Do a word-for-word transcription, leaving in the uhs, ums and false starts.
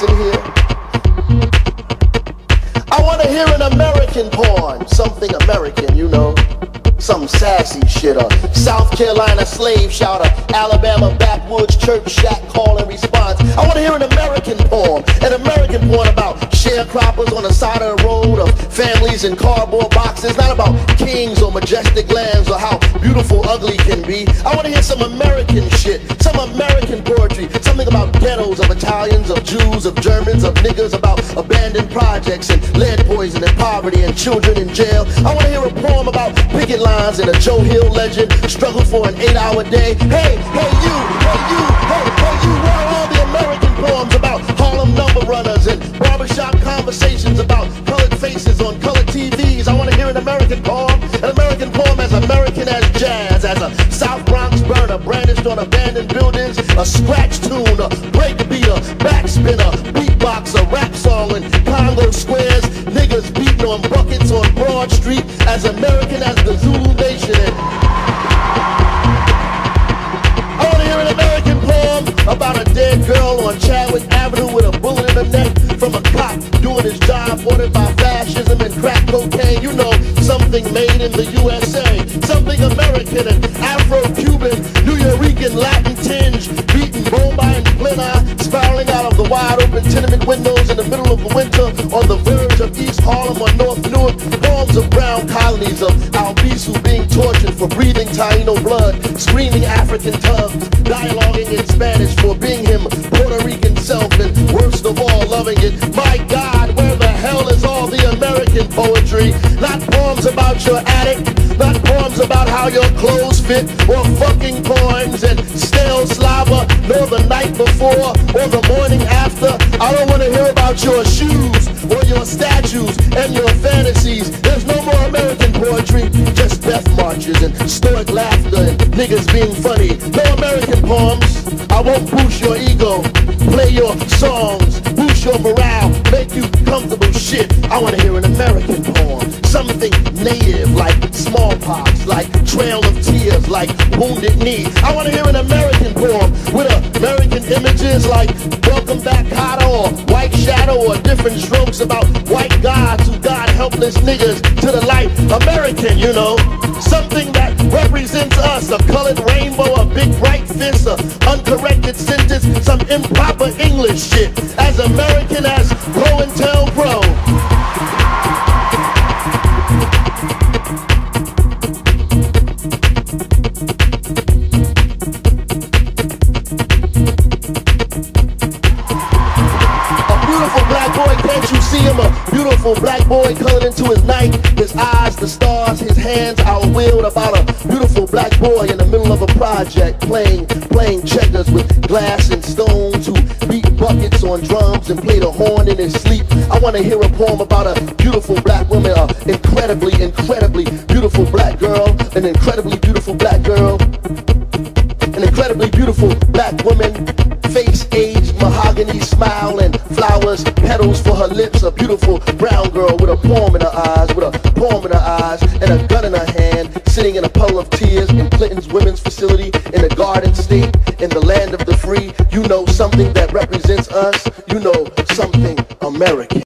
in here? I want to hear an American poem, something American, you know. Some sassy shit, a South Carolina slave shouter, Alabama backwoods church shack call and response. I want to hear an American poem, an American poem about sharecroppers on the side of the road, of families in cardboard boxes, not about kings or majestic lands or how beautiful ugly can be. I want to hear some American shit, some American poetry, something about ghettos of Italians, of Jews, of Germans, of niggas, about abandoned projects and lead poison and poverty and children in jail. I want to hear a poem about picket lines and a Joe Hill legend, struggle for an eight hour day. Hey, hey you, hey you, hey, hey you, what are all the American poems about Harlem number runners and barbershop conversations about colored faces on colored T Vs? I want to hear an American poem, an American poem as American as jazz, as a South Bronx burner brandished on abandoned buildings, a scratch tune, a break beater, backspinner, beatbox, a rap song in Congo squares, niggas beating on buckets on Broad Street, as American as the Zulu Nation. And I want to hear an American poem about a dead girl on Chadwick Avenue with a bullet in her neck from a cop doing his job, ordered by fascism and crack cocaine. You know, something made in the U S A, something American and Afro-Cuban, New Yorican, Latin tinge, beating bomba and splinter, spiraling out of the wide open tenement windows in the middle of the winter on the verge of East Harlem or North Newark. Poems of brown colonies of Albizu being tortured for breathing Taino blood, screaming African tugs, dialoguing in Spanish for being him Puerto Rican self, and worst of all, loving it. My God, where the hell is all the American poetry? Not poems about your attic, not poems about how your clothes fit, or fucking poems and stale slobber, nor the night before or the morning after. I don't want to hear about your shoes or your statues and your fantasies. There's no more American poetry, just death marches and stoic laughter and niggas being funny. No American poems. I won't boost your ego, play your songs, boost your morale, make you comfortable shit. I want to hear an American poem, something native like smallpox, like Trail of Tears, like Wounded Knee. I want to hear an American poem with American images like Welcome Back Kotter or White Shadow, or different strokes about white gods who guide helpless niggas to the light. American, you know, something that represents us, a colored rainbow, a big bright fist, a uncorrected sentence, some improper English shit, as American as Pro and Tell Pro. Can't you see him? A beautiful black boy colored into his night, his eyes, the stars, his hands outwheeled. About a beautiful black boy in the middle of a project, playing playing checkers with glass and stones, who beat buckets on drums and played a horn in his sleep. I want to hear a poem about a beautiful black woman, an incredibly, incredibly beautiful black girl, an incredibly beautiful black girl, an incredibly beautiful black woman, face aged, mahogany smile and flowers, petals for her lips. A beautiful brown girl with a poem in her eyes, with a poem in her eyes and a gun in her hand, sitting in a puddle of tears in Clinton's women's facility in the Garden State, in the land of the free. You know, something that represents us. You know, something American.